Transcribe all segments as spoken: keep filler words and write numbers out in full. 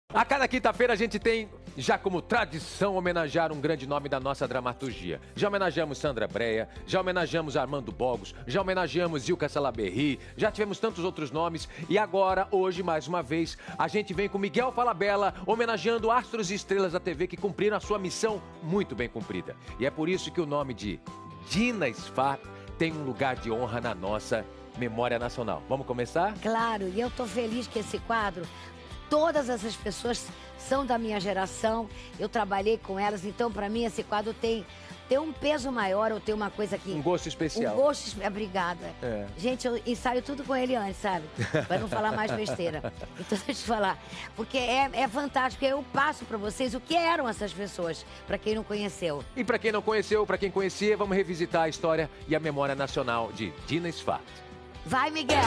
A cada quinta-feira a gente tem, já como tradição, homenagear um grande nome da nossa dramaturgia. Já homenageamos Sandra Brea, já homenageamos Armando Bogos, já homenageamos Ilka Salaberry, já tivemos tantos outros nomes. E agora, hoje, mais uma vez, a gente vem com Miguel Falabella, homenageando astros e estrelas da T V que cumpriram a sua missão muito bem cumprida. E é por isso que o nome de Dina Sfar tem um lugar de honra na nossa memória nacional. Vamos começar? Claro, e eu tô feliz que esse quadro... Todas essas pessoas são da minha geração, eu trabalhei com elas, então para mim esse quadro tem, tem um peso maior, ou tem uma coisa que... Um gosto especial. Um gosto... Obrigada. É. Gente, eu ensaio tudo com ele antes, sabe? Para não falar mais besteira. Então deixa eu te falar, porque é, é fantástico, eu passo para vocês o que eram essas pessoas, para quem não conheceu. E para quem não conheceu, para quem conhecia, vamos revisitar a história e a memória nacional de Dina Sfar. Vai, Miguel!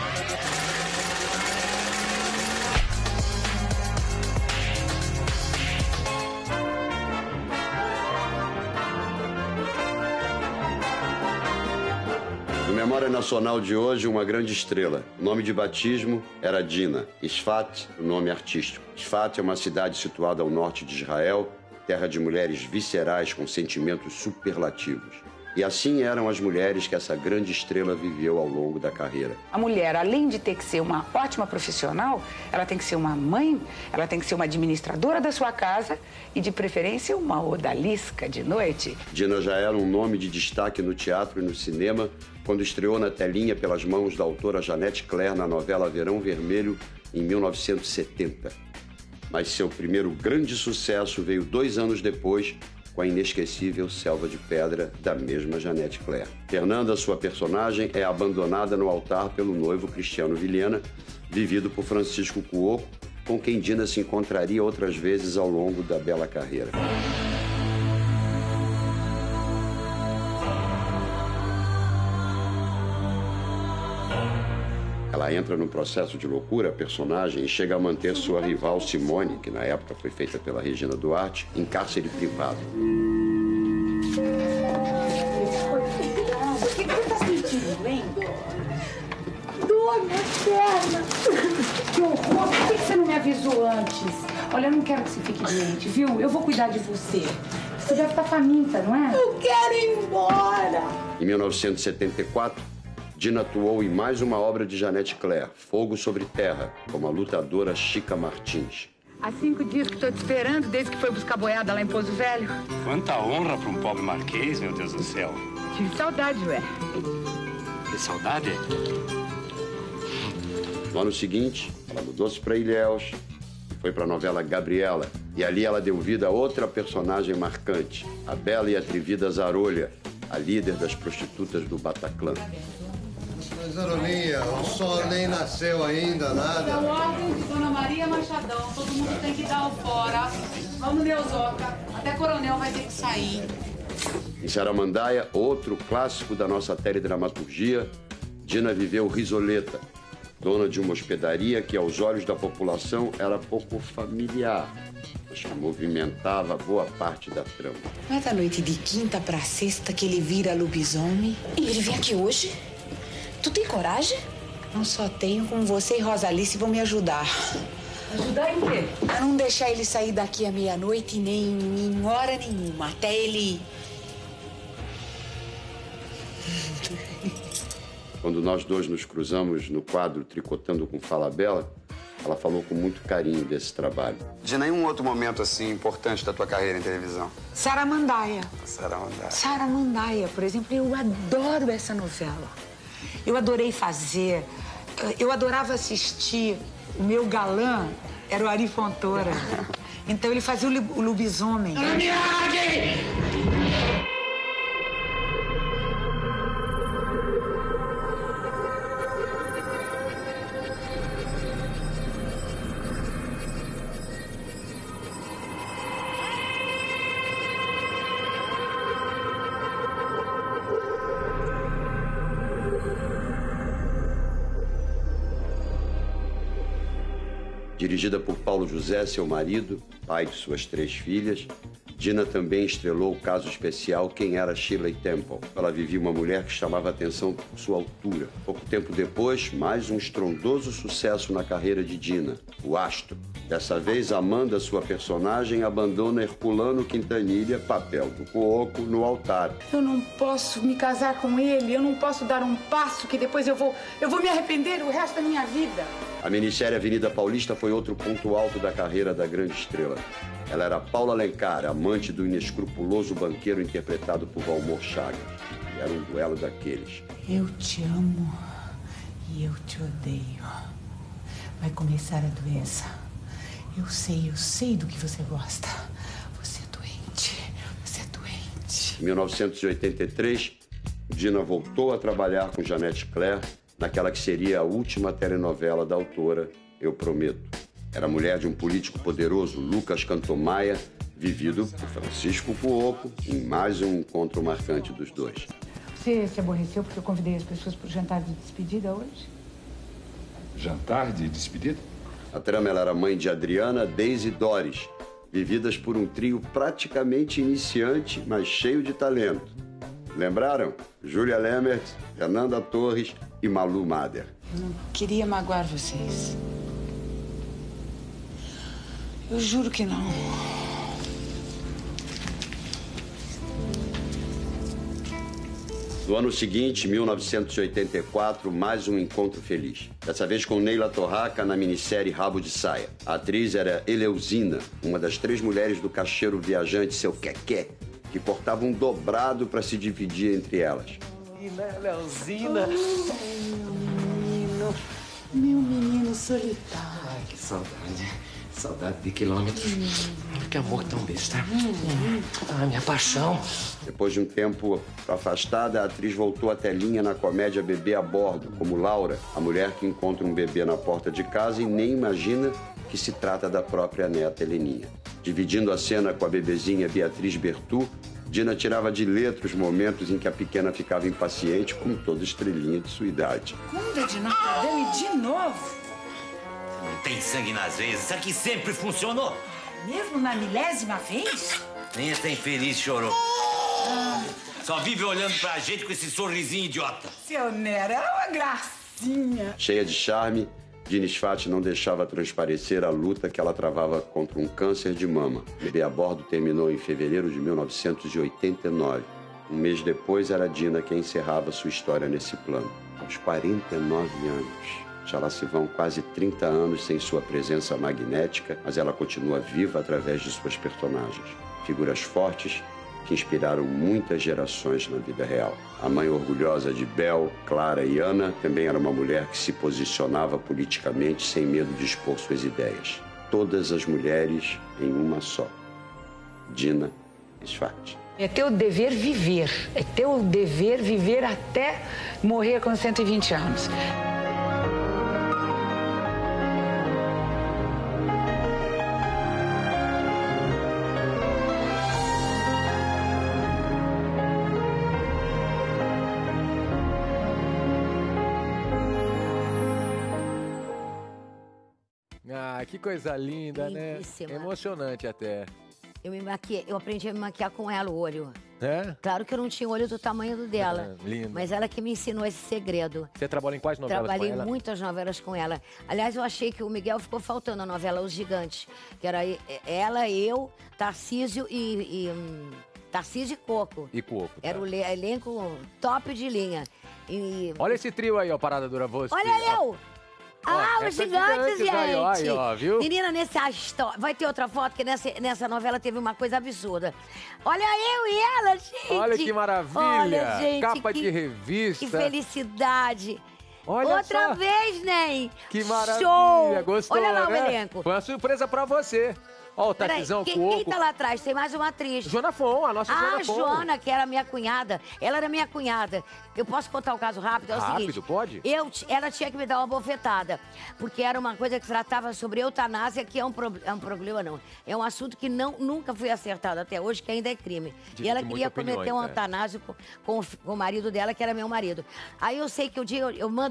No Memória Nacional de hoje, uma grande estrela. O nome de batismo era Dina. Sfat, o nome artístico. Sfat é uma cidade situada ao norte de Israel, terra de mulheres viscerais com sentimentos superlativos. E assim eram as mulheres que essa grande estrela viveu ao longo da carreira. A mulher, além de ter que ser uma ótima profissional, ela tem que ser uma mãe, ela tem que ser uma administradora da sua casa e, de preferência, uma odalisca de noite. Dina já era um nome de destaque no teatro e no cinema quando estreou na telinha pelas mãos da autora Janete Claire na novela Verão Vermelho, em mil novecentos e setenta. Mas seu primeiro grande sucesso veio dois anos depois, com a inesquecível Selva de Pedra, da mesma Janete Claire. Fernanda, sua personagem, é abandonada no altar pelo noivo Cristiano Vilhena, vivido por Francisco Cuoco, com quem Dina se encontraria outras vezes ao longo da bela carreira. Ela entra num processo de loucura, a personagem, e chega a manter sua rival Simone, que na época foi feita pela Regina Duarte, em cárcere privado. O que você tá sentindo, hein? Dor, minha perna. Que horror! Por que você não me avisou antes? Olha, eu não quero que você fique doente, viu? Eu vou cuidar de você. Você deve estar faminta, não é? Eu quero ir embora. Em mil novecentos e setenta e quatro, Dina atuou em mais uma obra de Janete Claire, Fogo sobre Terra, como a lutadora Chica Martins. Há cinco dias que estou te esperando, desde que foi buscar boiada lá em Pouso Velho. Quanta honra para um pobre marquês, meu Deus do céu. Tive saudade, ué. Que saudade? No ano seguinte, ela mudou-se para Ilhéus e foi para a novela Gabriela. E ali ela deu vida a outra personagem marcante, a bela e atrevida Zarolha, a líder das prostitutas do Bataclan. Mas, Zarolinha, o sol nem nasceu ainda, nada. É a ordem de Dona Maria Machadão. Todo mundo tem que dar o fora. Vamos, Neuzoca. Até Coronel vai ter que sair. Em Saramandaia, outro clássico da nossa teledramaturgia, Dina viveu Risoleta, dona de uma hospedaria que, aos olhos da população, era pouco familiar, mas que movimentava boa parte da trama. Não é da noite de quinta pra sexta que ele vira lobisomem? E ele vem aqui hoje? Tu tem coragem? Não só tenho, como você e Rosalice vão me ajudar. Ajudar em quê? A não deixar ele sair daqui à meia-noite nem em hora nenhuma, até ele... Quando nós dois nos cruzamos no quadro Tricotando com Falabella, ela falou com muito carinho desse trabalho. De nenhum outro momento, assim, importante da tua carreira em televisão? Saramandaia. Saramandaia. Saramandaia, por exemplo, eu adoro essa novela. Eu adorei fazer, eu adorava assistir. O meu galã era o Ari Fontoura. Então ele fazia o lobisomem. Dirigida por Paulo José, seu marido, pai de suas três filhas, Dina também estrelou o caso especial Quem Era Shirley Temple. Ela vivia uma mulher que chamava a atenção por sua altura. Pouco tempo depois, mais um estrondoso sucesso na carreira de Dina, O Astro. Dessa vez, Amanda, sua personagem, abandona Herculano Quintanilha, papel do Cuoco, no altar. Eu não posso me casar com ele, eu não posso dar um passo que depois eu vou, eu vou me arrepender o resto da minha vida. A minissérie Avenida Paulista foi outro ponto alto da carreira da grande estrela. Ela era Paula Alencar, amante do inescrupuloso banqueiro interpretado por Valmor Chagas. E era um duelo daqueles. Eu te amo e eu te odeio. Vai começar a doença. Eu sei, eu sei do que você gosta. Você é doente, você é doente. Em mil novecentos e oitenta e três, Dina voltou a trabalhar com Janete Claire naquela que seria a última telenovela da autora, Eu Prometo. Era mulher de um político poderoso, Lucas Cantomaia, vivido por Francisco Cuoco, em mais um encontro marcante dos dois. Você se aborreceu porque eu convidei as pessoas para o jantar de despedida hoje? Jantar de despedida? A trama ela era mãe de Adriana, Deise e Doris, vividas por um trio praticamente iniciante, mas cheio de talento. Lembraram? Júlia Lemert, Fernanda Torres e Malu Mader. Eu não queria magoar vocês. Eu juro que não. No ano seguinte, mil novecentos e oitenta e quatro, mais um encontro feliz. Dessa vez com Neila Torraca na minissérie Rabo de Saia. A atriz era Eleusina, uma das três mulheres do caixeiro viajante Seu Quequé, que cortava um dobrado para se dividir entre elas. Eleusina. Oh, meu menino, meu menino solitário. Ai, que saudade. Saudade de quilômetros. Hum. Que amor tão besta. Hum. Ah, minha paixão. Depois de um tempo afastada, a atriz voltou à telinha na comédia Bebê a Bordo, como Laura, a mulher que encontra um bebê na porta de casa e nem imagina que se trata da própria neta Heleninha. Dividindo a cena com a bebezinha Beatriz Bertu, Dina tirava de letra os momentos em que a pequena ficava impaciente, como toda estrelinha de sua idade. Conta de Notre Dame de novo? Não tem sangue nas veias. Isso aqui sempre funcionou. Mesmo na milésima vez? Nem essa infeliz chorou. Ah. Só vive olhando pra gente com esse sorrisinho idiota. Seu Nero, era uma gracinha. Cheia de charme, Dina Sfati não deixava transparecer a luta que ela travava contra um câncer de mama. Bebê a Bordo terminou em fevereiro de mil novecentos e oitenta e nove. Um mês depois, era Dina quem encerrava sua história nesse plano. Aos quarenta e nove anos. Já lá se vão quase trinta anos sem sua presença magnética, mas ela continua viva através de suas personagens. Figuras fortes que inspiraram muitas gerações na vida real. A mãe orgulhosa de Bel, Clara e Ana também era uma mulher que se posicionava politicamente sem medo de expor suas ideias. Todas as mulheres em uma só. Dina Sfati. É teu dever viver. É teu dever viver até morrer com cento e vinte anos. Ah, que coisa linda, Lindíssima. né? Emocionante até. Eu me maquiei, eu aprendi a me maquiar com ela, o olho. É? Claro que eu não tinha olho do tamanho do dela. É, lindo. Mas ela que me ensinou esse segredo. Você trabalha em quais novelas Trabalhei com ela? muitas novelas com ela. Aliás, eu achei que o Miguel ficou faltando a novela Os Gigantes. Que era ela, eu, Tarcísio e... e hum, Tarcísio e Coco. E Coco. Tá. Era o elenco top de linha. E... Olha esse trio aí, ó, Parada Dura Você. Olha eu! Ah, Ó, os essas gigantes, gigantes gente! aí, ó, aí, ó, viu? Menina, nessa história... Vai ter outra foto, que nessa, nessa novela teve uma coisa absurda. Olha eu e ela, gente! Olha que maravilha! Olha, gente, Capa que, de revista. Que felicidade! Olha Outra só. vez, Ney! Que maravilha! Show! Gostou, Olha lá né? o elenco. Foi uma surpresa pra você. Ó, o Peraí, Tatizão, quem, Cuoco. quem tá lá atrás? Tem mais uma atriz. Joana Fon, a nossa ah, Joana Fon. Joana, que era minha cunhada. Ela era minha cunhada. Eu posso contar o caso rápido? É o Rápido, seguinte, pode? Eu, ela tinha que me dar uma bofetada, porque era uma coisa que tratava sobre eutanásia, que é um, pro, é um problema, não. É um assunto que não, nunca foi acertado até hoje, que ainda é crime. De- e ela de queria muitas cometer um opiniões, é. eutanásia com, com, o- com o marido dela, que era meu marido. Aí eu sei que o dia eu, eu mando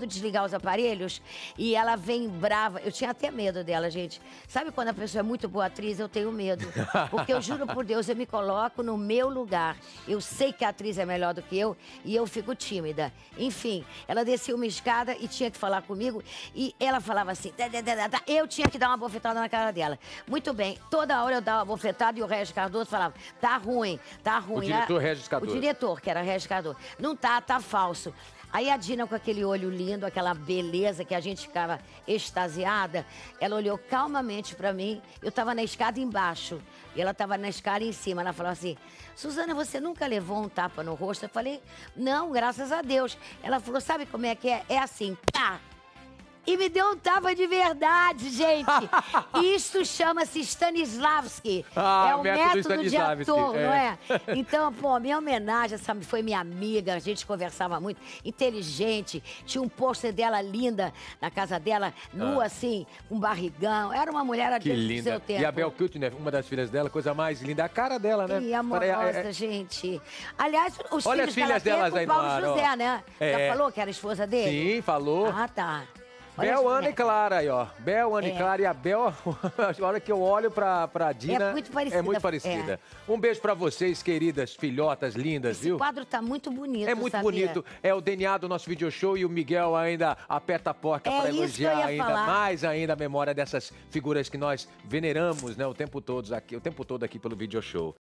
quando desligar os aparelhos e ela vem brava. Eu tinha até medo dela, gente. Sabe quando a pessoa é muito boa atriz, eu tenho medo. Porque eu juro por Deus, eu me coloco no meu lugar. Eu sei que a atriz é melhor do que eu e eu fico tímida. Enfim, ela descia uma escada e tinha que falar comigo e ela falava assim, tá, tá, tá, tá. Eu tinha que dar uma bofetada na cara dela. Muito bem, toda hora eu dava uma bofetada e o Regis Cardoso falava, tá ruim, tá ruim. O diretor Regis Cardoso. O diretor, que era Regis Cardoso. Não tá, tá falso. Aí a Dina, com aquele olho lindo, aquela beleza que a gente ficava extasiada, ela olhou calmamente pra mim. Eu tava na escada embaixo e ela tava na escada em cima. Ela falou assim, Suzana, você nunca levou um tapa no rosto? Eu falei, não, graças a Deus. Ela falou, sabe como é que é? É assim, pá! E me deu um tapa de verdade, gente. Isso chama-se Stanislavski. Ah, é o método método de Stanislavski, ator, é. não é? Então, pô, minha homenagem, essa foi minha amiga, a gente conversava muito, inteligente, tinha um pôster dela linda na casa dela, nua Ah. assim, com barrigão. Era uma mulher Que do seu linda. tempo. E a Bel Kiltner, uma das filhas dela, coisa mais linda. A cara dela, né? E amorosa, Pare- é- é- gente. Aliás, os Olha filhos, as filhas que ela delas teve aí com no o Paulo ar, ó. José, né? É. Já falou que era esposa dele? Sim, falou. Ah, tá. Olha Bel, as Ana e Clara aí, ó. Bel, Ana e É. Clara e a Bel, a hora que eu olho pra, pra Dina... É muito parecida. É muito parecida. Um beijo pra vocês, queridas, filhotas lindas, Esse viu? quadro tá muito bonito, É muito sabia? bonito. É o D N A do nosso video show e o Miguel ainda aperta a porca É para isso elogiar que eu ia ainda falar. mais ainda a memória dessas figuras que nós veneramos, né, o tempo todo aqui, o tempo todo aqui pelo video show.